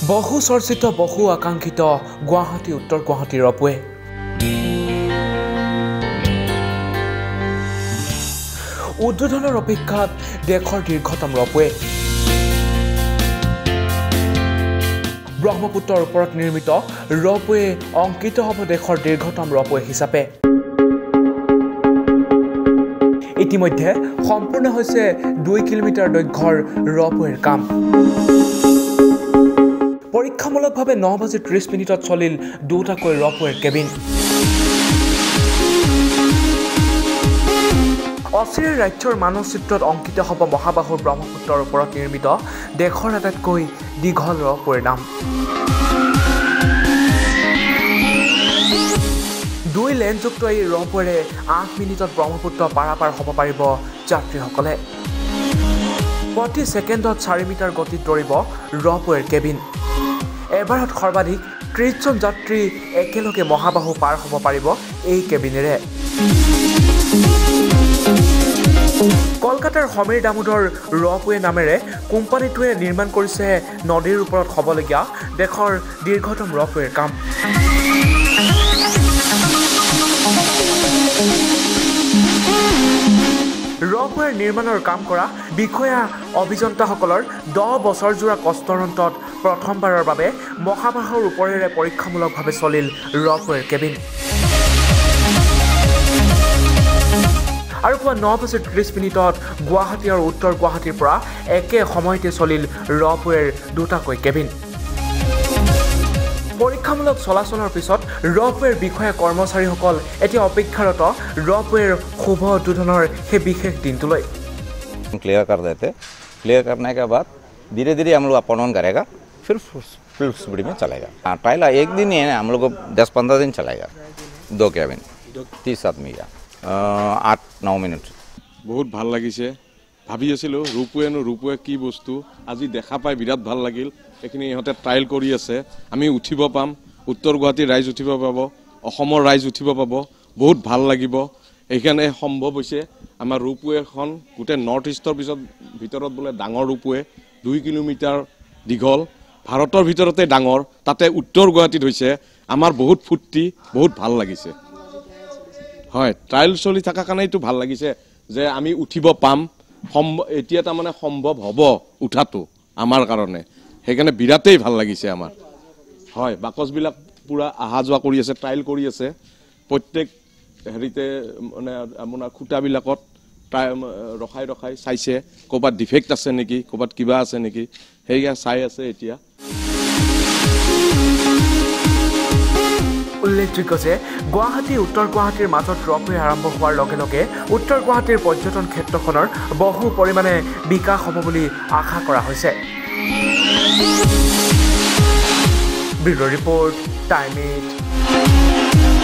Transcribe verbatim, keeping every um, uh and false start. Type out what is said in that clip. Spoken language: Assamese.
বহু চৰ্চিত বহু আকাংক্ষিত গুৱাহাটী উত্তৰ গুৱাহাটী ৰপৱে উদ্বোধনৰ অপেক্ষাত দেশৰ দীৰ্ঘতম ৰপৱে ব্ৰহ্মপুত্ৰৰ ওপৰত নিৰ্মিত ৰপৱে অংকিত হ'ব দেশৰ দীৰ্ঘতম ৰপৱে হিচাপে ইতিমধ্যে সম্পূৰ্ণ হৈছে দুই কিলোমিটাৰ দৈৰ্ঘ্যৰ ৰপৱেৰ কাম পৰীক্ষামূলকভাৱে ন বাজি ত্ৰিশ মিনিটত চলিল দুটাকৈ ৰপৱেৰ কেবিন অচিৰে ৰাজ্যৰ মানচিত্ৰত অংকিত হ'ব মহাবাহুৰ ব্ৰহ্মপুত্ৰৰ ওপৰত নিৰ্মিত দেশৰ আটাইতকৈ দীঘল ৰপৱেৰ নাম দুই লেনযুক্ত এই ৰপৱেৰে আঠ মিনিটত ব্ৰহ্মপুত্ৰ পাৰাপাৰ হ'ব পাৰিব যাত্ৰীসকলে প্ৰতি ছেকেণ্ডত চাৰি মিটাৰ গতিত দৌৰিব ৰপৱেৰ কেবিন এবাৰত সৰ্বাধিক ত্ৰিশজন যাত্ৰী একেলগে মহাবাহু পাৰ হ'ব পাৰিব এই কেবিনেৰে কলকাতাৰ সমীৰ দামোদৰ ৰপৱে নামেৰে কোম্পানীটোৱে নিৰ্মাণ কৰিছে নদীৰ ওপৰত হ'বলগীয়া দেশৰ দীৰ্ঘতম ৰপৱেৰ কাম ৰপৱেৰ নিৰ্মাণৰ কাম কৰা বিষয়া অভিযন্তাসকলৰ দহ বছৰজোৰা কষ্টৰ অন্তত প্ৰথমবাৰৰ বাবে মহাবাহুৰ ওপৰেৰে পৰীক্ষামূলকভাৱে চলিল ৰপৱেৰ কেবিন আৰু পুৱা ন বাজি ত্ৰিশ মিনিটত গুৱাহাটী আৰু উত্তৰ গুৱাহাটীৰ পৰা একে সময়তে চলিল ৰপৱেৰ দুটাকৈ কেবিন পৰীক্ষামূলক চলাচলৰ পিছত ৰপৱেৰ বিষয়া কৰ্মচাৰীসকল এতিয়া অপেক্ষাৰত ৰপৱেৰ শুভ উদ্বোধনৰ সেই বিশেষ দিনটোলৈ क्लियर कर देते क्लियर करने के बाद धीरे धीरे हम लोग अप डाउन करेगा फिर फुल स्पीड में चलेगा ट्रायल एक दिन ही है हम लोग को दस पंद्रह दिन चलेगा दो कैबिन तीस आदमी का आठ नौ मिनट बहुत ভাল লাগিছে ভাবি আছিলো ৰূপৱেনো ৰূপৱে কি বস্তু আজি দেখা পাই বিৰাট ভাল লাগিল এখিনি ইহঁতে ট্ৰায়েল কৰি আছে আমি উঠিব পাম উত্তৰ গুৱাহাটীৰ ৰাইজ উঠিব পাব অসমৰ ৰাইজ উঠিব পাব বহুত ভাল লাগিব এইখানে সম্ভৱ হৈছে আমাৰ ৰূপৱেখন গোটে নৰ্থ ইষ্টৰ পিছত ভিতৰত বলে ডাঙৰ ৰূপৱে দুই কিলোমিটাৰ দীঘল ভাৰতৰ ভিতৰতে ডাঙৰ তাতে উত্তৰ গুৱাহাটীত হৈছে আমাৰ বহুত ফুৰ্তি বহুত ভাল লাগিছে হয় ট্ৰায়েল চলি থকা কাৰণেইটো ভাল লাগিছে যে আমি উঠিব পাম এতিয়া তাৰ মানে সম্ভৱ হ'ব উঠাটো আমাৰ কাৰণে সেইকাৰণে বিৰাটেই ভাল লাগিছে আমাৰ হয় বাকচবিলাক পুৰা আহা যোৱা কৰি আছে ট্ৰায়েল কৰি আছে প্ৰত্যেক হেৰিতে মানে আপোনাৰ খুঁটাবিলাকত ৰখাই ৰখাই চাইছে ক'ৰবাত ডিফেক্ট আছে নেকি ক'ৰবাত কিবা আছে নেকি সেইয়া চাই আছে এতিয়া উল্লেখযোগ্য যে গুৱাহাটী উত্তৰ গুৱাহাটীৰ মাজত ৰপৱে আৰম্ভ হোৱাৰ লগে লগে উত্তৰ গুৱাহাটীৰ পৰ্যটন ক্ষেত্ৰখনৰ বহু পৰিমাণে বিকাশ হ'ব বুলি আশা কৰা হৈছে ব্যুৰ' ৰিপৰ্ট টাইম এইট